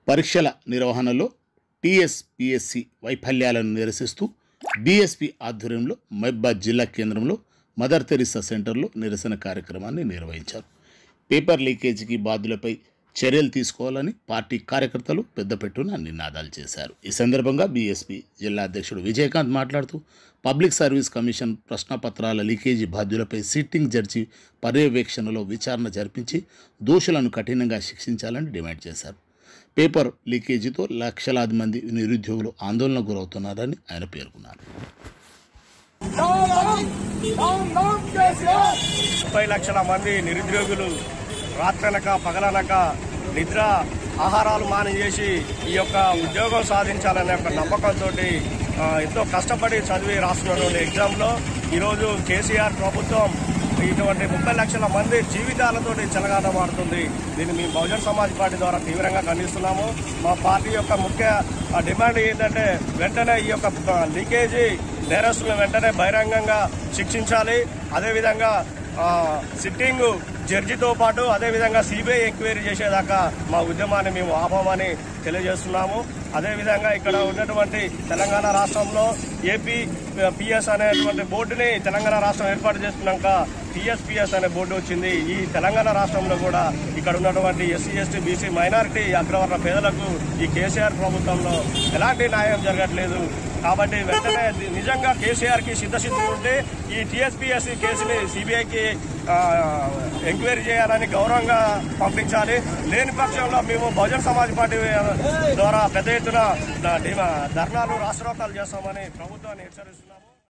పరీక్షల నిర్వహణలో టీఎస్పీఎస్సీ వైఫల్యాలను నిరసిస్తూ బీఎస్పీ ఆధ్వర్యంలో మహబూబాబాద్ జిల్లా కేంద్రంలో మదర్ తెరిసా సెంటర్లో నిరసన కార్యక్రమాన్ని నిర్వహించారు. పేపర్ లీకేజీకి బాధ్యులపై చర్యలు తీసుకోవాలని పార్టీ కార్యకర్తలు పెద్దపెట్టున నినాదాలు చేశారు. ఈ సందర్భంగా బీఎస్పీ జిల్లా అధ్యక్షుడు విజయకాంత్ మాట్లాడుతూ పబ్లిక్ సర్వీస్ కమిషన్ ప్రశ్నపత్రాల లీకేజీ బాధ్యులపై సిట్టింగ్ జడ్జి పర్యవేక్షణలో విచారణ జరిపించి దోషులను కఠినంగా శిక్షించాలని డిమాండ్ చేశారు. పేపర్ లీకేజీతో లక్షలాది మంది నిరుద్యోగులు ఆందోళనకు గురవుతున్నారని ఆయన పేర్కొన్నారు. 30 లక్షల మంది నిరుద్యోగులు రాత్రనక పగలనక నిద్ర ఆహారాలు మానం చేసి ఈ యొక్క ఉద్యోగం సాధించాలనే ఒక నమ్మకంతో ఎంతో కష్టపడి చదివి రాస్తున్నటువంటి ఎగ్జామ్లో ఈరోజు కేసీఆర్ ప్రభుత్వం ఇటువంటి 30 లక్షల మంది జీవితాలతో చెలగాటమాడుతుంది. దీన్ని మేము బహుజన్ సమాజ్ పార్టీ ద్వారా తీవ్రంగా ఖండిస్తున్నాము. మా పార్టీ యొక్క ముఖ్య డిమాండ్ ఏంటంటే వెంటనే ఈ యొక్క లీకేజీ నేరస్తులను వెంటనే బహిరంగంగా శిక్షించాలి. అదేవిధంగా సిట్టింగ్ జడ్జితో పాటు అదేవిధంగా సిబిఐ ఎంక్వైరీ చేసేదాకా మా ఉద్యమాన్ని మేము ఆపమని తెలియజేస్తున్నాము. అదేవిధంగా ఇక్కడ ఉన్నటువంటి తెలంగాణ రాష్ట్రంలో ఏపీపీఎస్ అనేటువంటి బోర్డుని తెలంగాణ రాష్ట్రం ఏర్పాటు చేసుకున్నాక టీఎస్పీఎస్ అనే బోర్డు వచ్చింది. ఈ తెలంగాణ రాష్ట్రంలో కూడా ఇక్కడ ఉన్నటువంటి ఎస్సీ ఎస్టీ బీసీ మైనారిటీ అగ్రవర్ణ పేదలకు ఈ కేసీఆర్ ప్రభుత్వంలో ఎలాంటి న్యాయం జరగట్లేదు. కాబట్టి వెంటనే నిజంగా కేసీఆర్కి సిద్ధశుద్ధి ఉంటే ఈ టీఎస్పీఎస్సీ కేసుని సిబిఐకి ఎంక్వైరీ చేయాలని గౌరవంగా పంపించాలి. లేని పక్షంలో మేము బహుజన్ సమాజ్ పార్టీ ద్వారా పెద్ద ఎత్తున ధర్నాలు రాష్ట్రోత్తాలు చేస్తామని ప్రభుత్వాన్ని హెచ్చరిస్తున్నాము.